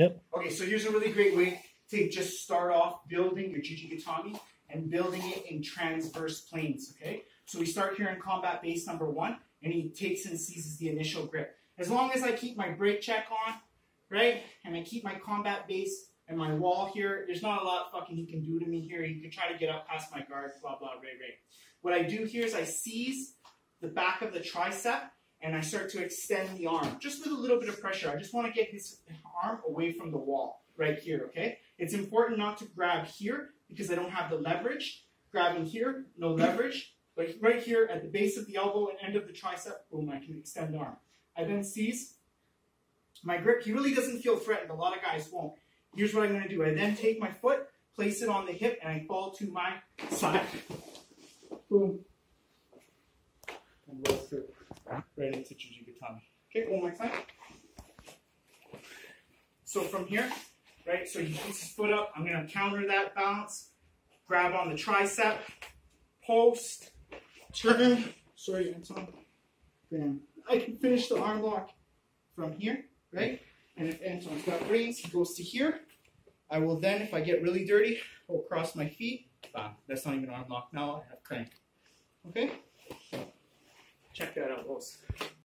Yep. Okay, so here's a really great way to just start off building your Jujigatami and building it in transverse planes, okay? So we start here in combat base number 1, and he takes and seizes the initial grip. As long as I keep my break check on, right, and I keep my combat base and my wall here, there's not a lot fucking he can do to me here. He can try to get up past my guard, blah, blah, ray. What I do here is I seize the back of the tricep, and I start to extend the arm, just with a little bit of pressure. I just want to get his arm away from the wall, right here, okay? It's important not to grab here, because I don't have the leverage. Grabbing here, no leverage. But right here, at the base of the elbow and end of the tricep, boom, I can extend the arm. I then seize my grip. He really doesn't feel threatened. A lot of guys won't. Here's what I'm going to do. I then take my foot, place it on the hip, and I fall to my side. Boom. And roll through. Right into Jujigatami. Okay, one more time. So from here, right, so he puts his foot up. I'm going to counter that bounce. Grab on the tricep. Post. Turn. Sorry, Anton. Bam. I can finish the arm lock from here, right? And if Anton's got brains, he goes to here. I will then, if I get really dirty, go across my feet. Bam. That's not even arm lock. Now I have crank. Okay? Check that out, folks.